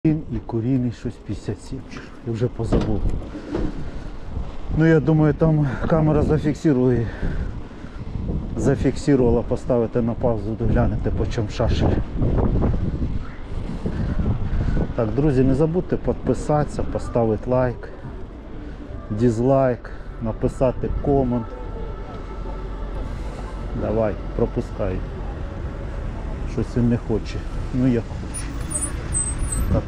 І курійний щось 57, я вже позабув. Ну я думаю, там камера зафіксувала, поставити на паузу, доглянете по чому шашель. Так, друзі, не забудьте підписатися, поставити лайк, дизлайк, написати комент. Давай, пропускай. Щось він не хоче. Ну я хочу. Так.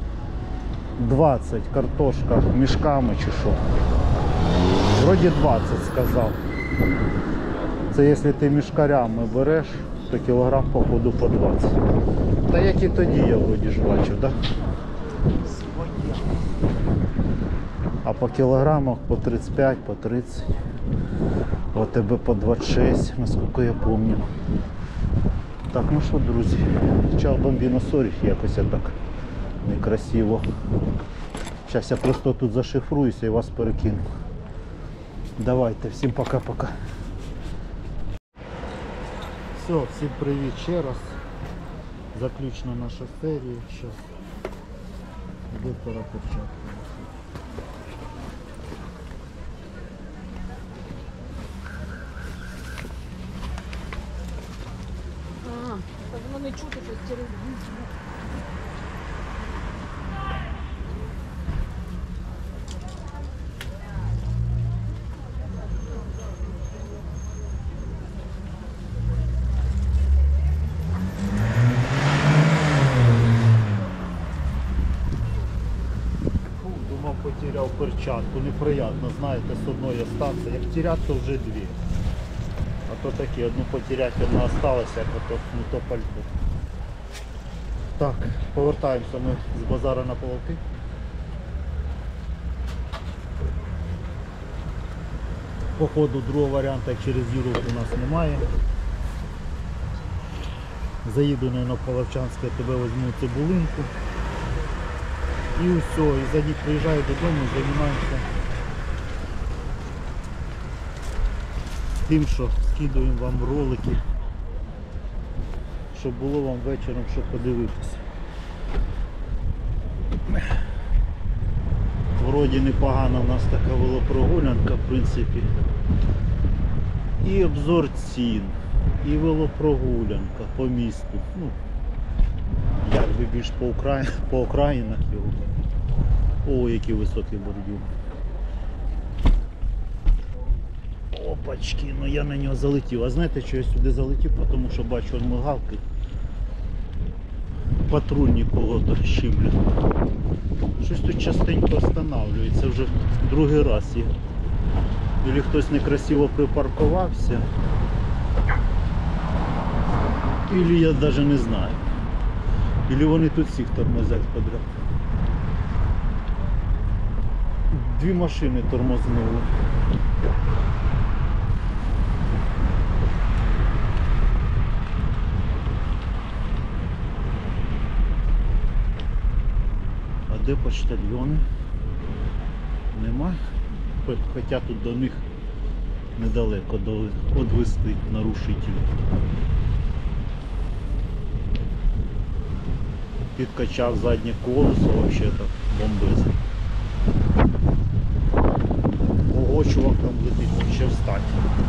20 картошка мішками чи що? Вроді 20 сказав. Це якщо ти мішкарями береш, то кілограм походу по 20. Та як і тоді я вроді ж бачив, так? А по кілограмах по 35, по 30. У тебе по 26, наскільки я пам'ятаю. Так, ну що, друзі, чао бомбіно, сорі, якось я так некрасиво. Зараз я просто тут зашифруюся і вас перекину. Давайте, всім пока-пока. Все, всім привіт ще раз. Заключна наша серія. Зараз буде пора перчатки. Так воно не чути, що через вічно. Думав, потеряв перчатку. Неприємно, знаєте, з одної стався. Як теряти, то вже дві. А то такі, одну потеряти, одна осталася, як ото не то пальто. Так, повертаємося ми з базара на Половки. Походу другого варіанту, як через Європу, у нас немає. Заїду на Половчанське, я тебе візьму цибулинку. І все, і за них приїжджаю додому і займаємося тим, що скидуємо вам ролики, щоб було вам вечором що подивитися. Вроді непогана у нас така велопрогулянка, в принципі. І обзор цін, і велопрогулянка по місту. Ну, якби більш по окраїнах його. О, який високий бордюр. Опачки, ну я на нього залетів. А знаєте, що я сюди залетів? Тому що бачу мигалки. Патрульні кого-то щиплять. Щось тут частенько встановлюється, вже другий раз є. Ілі хтось некрасиво припаркувався. Ілі я навіть не знаю. Ілі вони тут всіх тормозять подряд. Дві машини тормознули. А де почтальйони? Нема. Хоча тут до них недалеко відвести нарушителів. Підкачав заднє колесо, взагалі-то бомбез. Ого, чувак там летить, ще встать.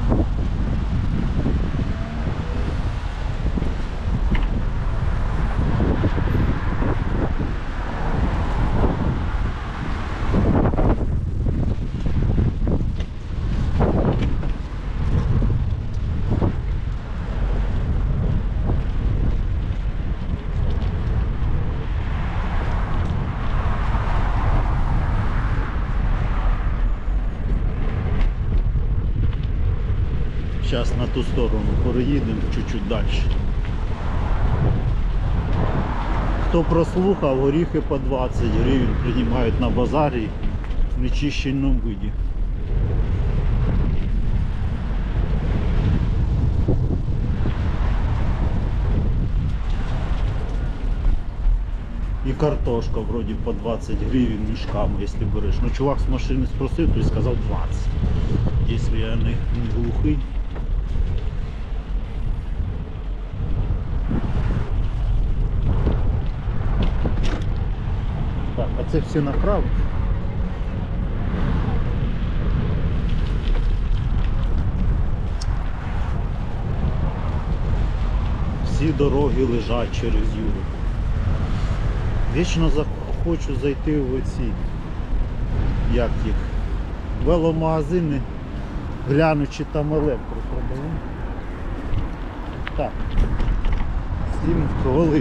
Зараз на ту сторону переїдемо чуть-чуть далі. Хто прослухав, горіхи по 20 гривень приймають на базарі в нечищеному виді. І картошка вроді по 20 гривень мішками, якщо береш. Ну чувак з машини спросив, то й сказав 20. Якщо я не глухий. Так, а це всі направо. Всі дороги лежать через Юру. Вічно хочу зайти в оці, як їх, веломагазини, гляну, чи там електро продають. Так, 7 хвилин.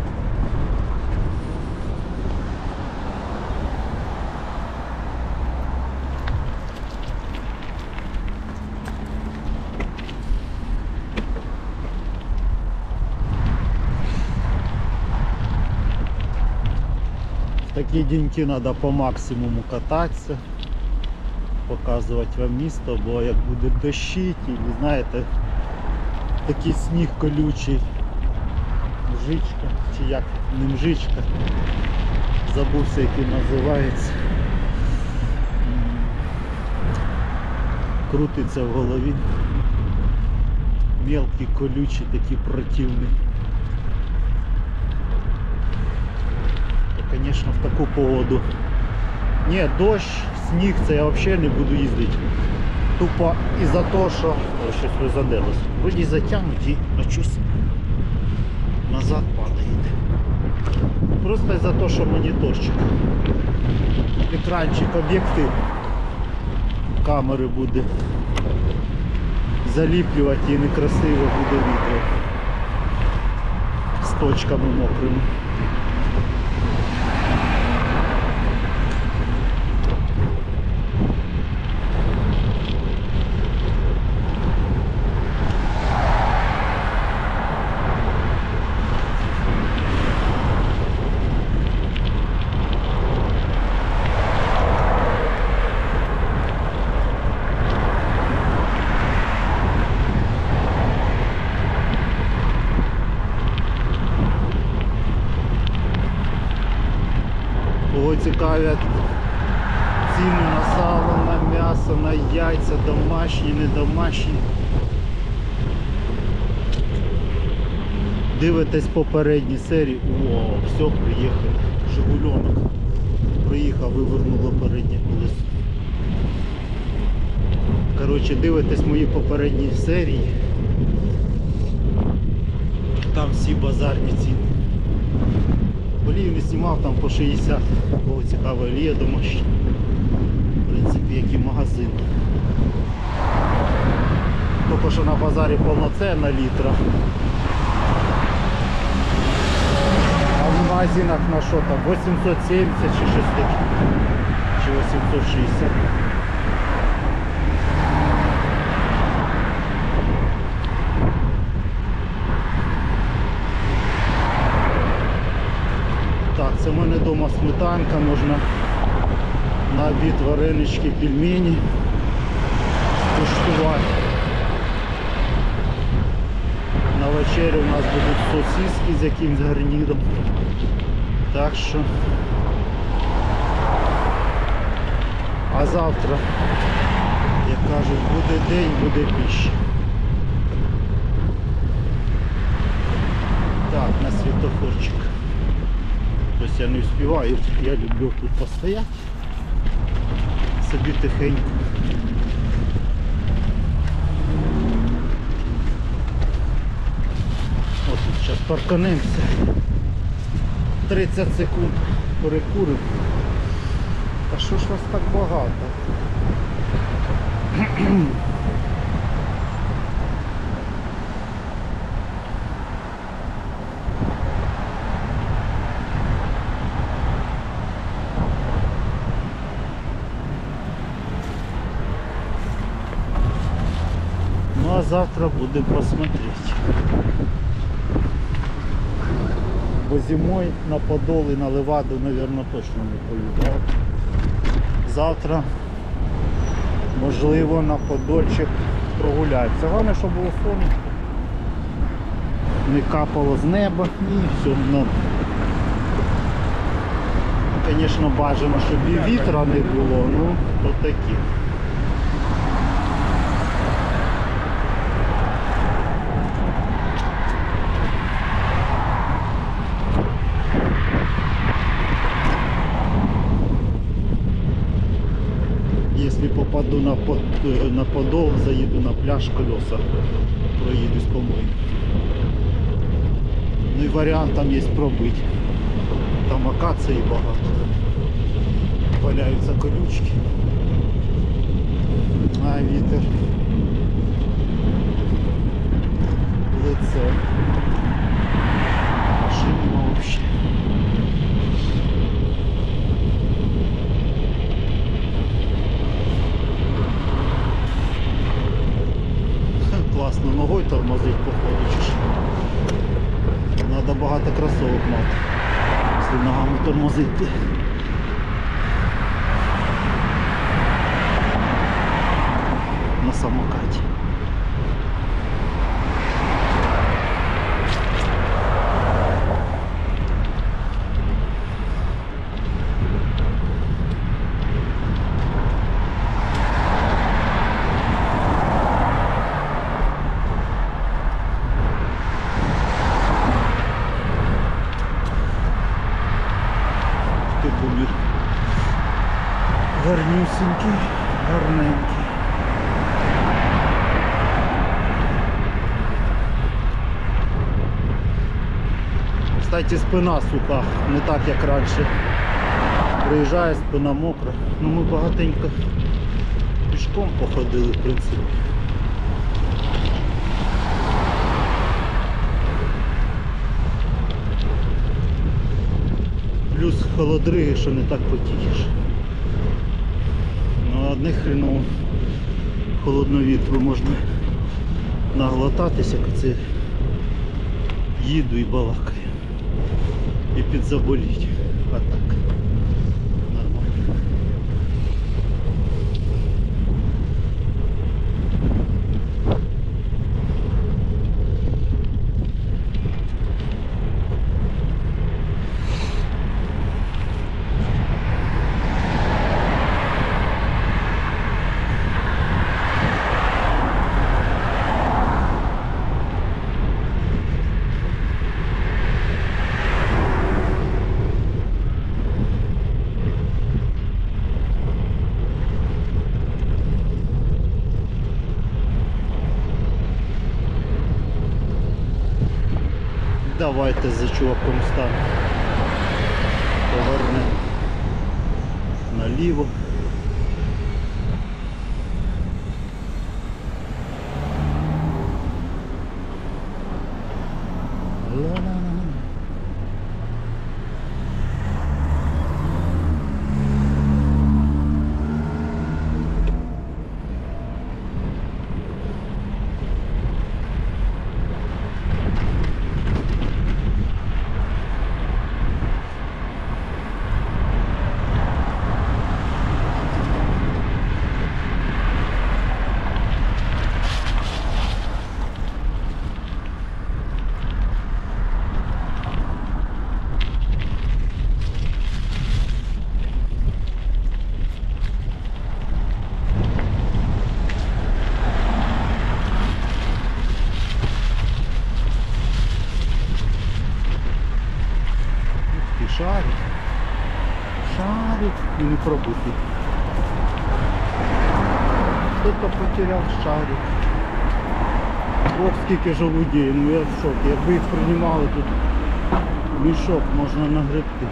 В такі деньки треба по максимуму кататися, показувати вам місто, бо як буде дощить, і знаєте, такий сніг колючий, мжичка, чи як, не мжичка, забувся, який називається, крутиться в голові, мелкий, колючий, такий противний. Звісно, в таку погоду. Ні, дощ, сніг, це я взагалі не буду їздити. Тупо із-за того, що... О, щось розаделось. Вроді затягнуті, а щось назад падаєте. Просто із-за того, що моніторчик. Екранчик, об'єктив камери буде заліплювати і некрасиво буде відео. З точками мокрими. Кого цікавлять ціни на сало, на м'ясо, на яйця, домашні, недомашні. Дивитесь попередні серії. О, все, приїхав. Жигульонок. Приїхав, вивернуло переднє колесо. Коротше, дивитесь мої попередні серії. Там всі базарні ціни. Олію не знімав, там по 60, кого цікаво, олія домашня. В принципі, як і магазин. Тільки що на базарі повноцінна літра. А в магазинах на що там? 870 чи щось таке. Чи 860. Так, це в мене вдома сметанка, можна на обід варенички, пельмені куштувати. На вечерю у нас будуть сосиски з якимсь гарніром. Так що. А завтра, як кажуть, буде день, буде пища. Так, на світофорчик. Тобто я не встигаю, я люблю тут постояти, собі тихенько. Ось тут зараз парканемося. 30 секунд перекуримо. А що ж вас так багато? Ну а завтра будем посмотреть. Бо зимой на Подол и на Леваду, наверное, точно не поїду. Завтра, можливо, на Подольчик прогуляється. Головне, щоб було сонечко, не капало з неба і все. Ну, звісно, бажано, щоб і вітра не було, ну, то таке. Якщо попаду на подол, заїду на пляж, колеса проїдусь по мою. Ну і варіант там є пробити. Там акації багато. Валяються колючки. А вітер. Лице. Машин нема взагалі. Класно, ногою тормозить, походу, чи що. Надо багато кросовок мати, якщо ногами тормозити. На самокаті. Бумір. Гарнюсенький, гарненький. Кстати, спина суха, не так як раніше. Приїжджає, спина мокра. Ну ми багатенько пішком походили, в принципі. Плюс холодриги, що не так потієш. Ну, одне хреново холодного вітру можна наглотатися, як це їду і балакаю. І підзаболіть. А так. Нормально. Давайте за чуваком станемо. Повернемо наліво. Шарик і не пробутий. Хто-то потеряв шарик. Ох, скільки желудей, ну я в шокі. Якби їх приймали, тут мішок можна нагребти.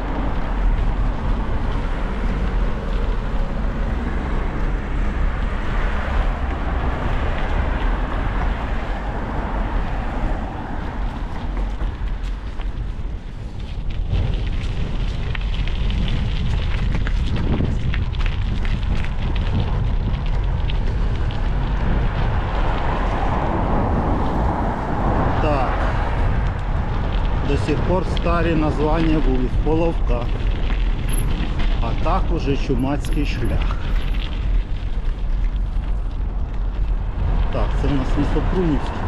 До сих пор старі названня вулиць Половка, а так уже Чумацький шлях. Так, це в нас не Супрунівський.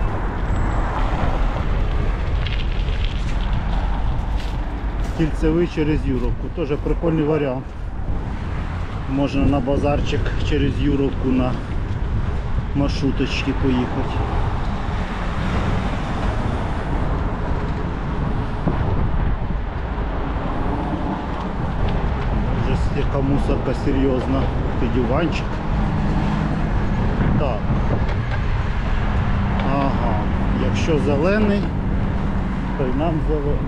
Кільцевий через Юровку, теж прикольний варіант. Можна на базарчик через Юровку на маршруточці поїхати. яка мусорка серйозна. Такий диванчик. Так. Ага. Якщо зелений, то й нам зелений.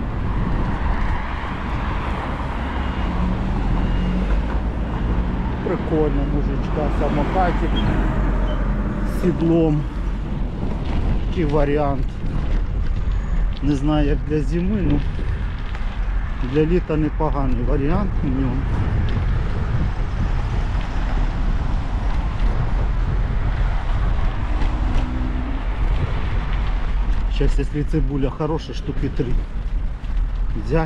Прикольно, мужичка, самокатик з сідлом. Такий варіант. Не знаю як для зими, ну для літа непоганий варіант у нього. Сейчас, если цибуля хорошая, штуки 3 взять.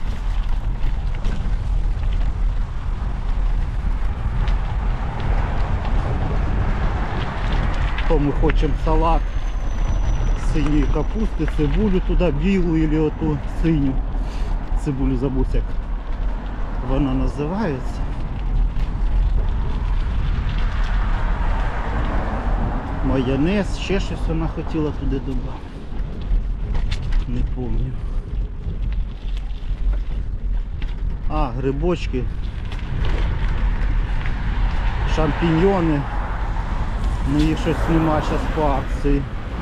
То мы хочем салат синьої капусти, цибулю туди білу или оту синю. Цибулю забудь, як вона називається. Майонез, ще щось вона хотіла туди додати. Не пам'ятаю. А, грибочки, шампіньйони. Ну їх щось нема зараз по акції.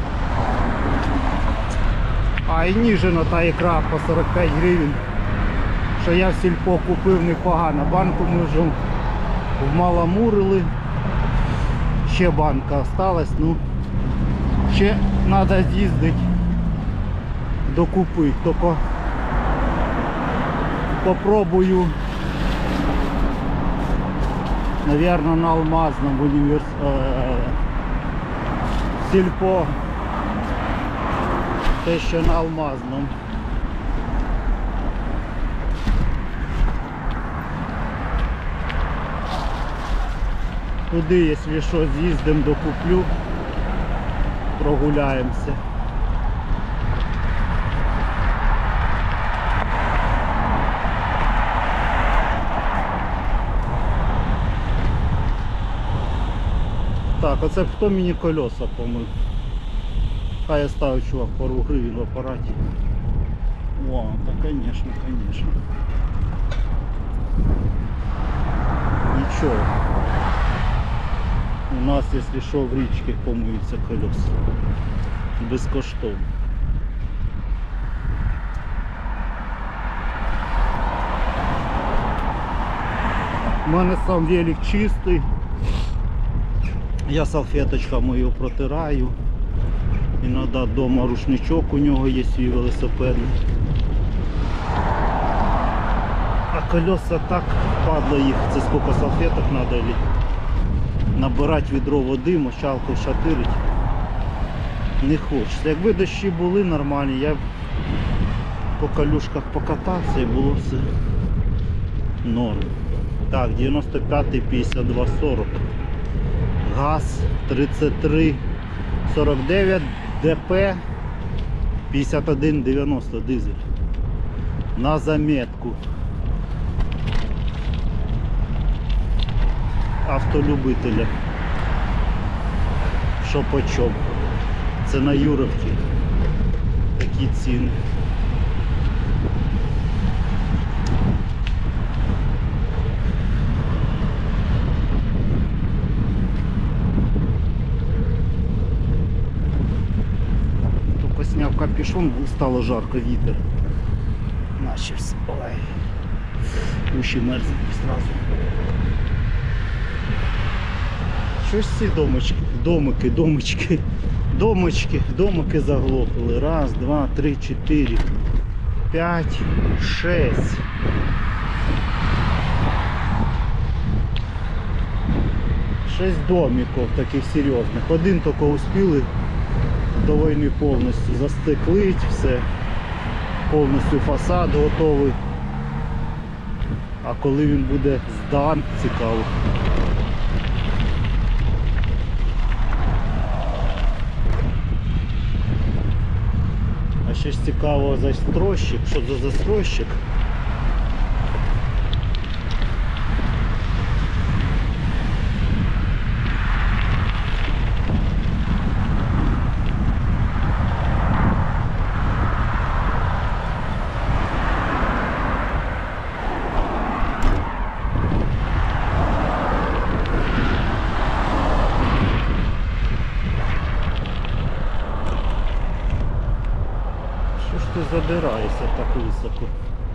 А і ніжина та ікра по 45 гривень. Що я в сільпо купив непогано. Банку ми вже вмаламурили. Ще банка осталась, ну ще треба з'їздити докупити. Тільки попробую, наверное, на Алмазном в сільпо. Те, що на Алмазном. Туди, якщо що, з'їздимо, докуплю, прогуляємося. Так, оце хто мені колеса помив? Хай я ставлю, чувак, пару гривень в апараті. О, так, конечно, конечно. Нічого. У нас, якщо що, в річці помиються колеса. Безкоштовно. У мене сам велик чистий. Я салфеточками його протираю. Іноді вдома рушничок у нього є свій велосипедний. А колеса так падло їх. Це скільки салфеток треба набирати відро води, мочалку шатирить. Не хочеться. Якби дощі були нормальні, я б по калюшках покатався і було все норм. Так, 95-й 5240. ГАЗ 3349 ДП 5190 дизель. На заметку. Автолюбителя. Що по чому. Це на Юровці. Такі ціни. Только сняв капюшон, стало жарко, вітер. Начався. Ой. Уші мерзнуть сразу. Щось ці домики заглохли. Раз, два, три, 4, 5, 6. Шесть домиків таких серйозних. Один тільки успіли до війни повністю застеклить, все. Повністю фасад готовий. А коли він буде здан, цікаво. А ще ж цікаво застройщик. Що за застройщик? забираюся так високо.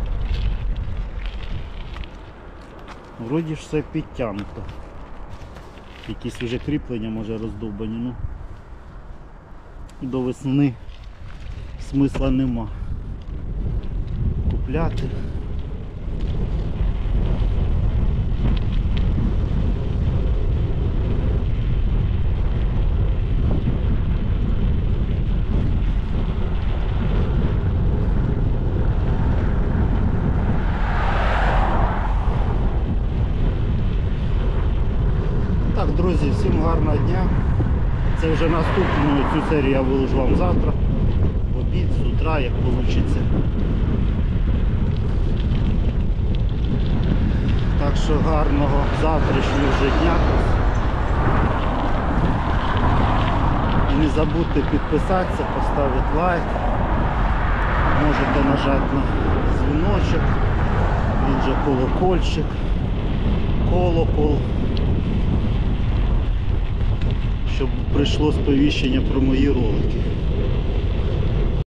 Вроді ж все підтягнуто. Якісь вже кріплення може роздовбані, ну до весни смисла нема купляти. Так, друзі, всім гарного дня. Це вже наступну цю серію я виложу вам завтра. В обід, з утра, як вийде. Так що гарного завтрашнього вже дня. І не забудьте підписатися, поставити лайк. Можете нажати на дзвіночок. Він же колокольчик. Колокол. Щоб прийшло сповіщення про мої ролики.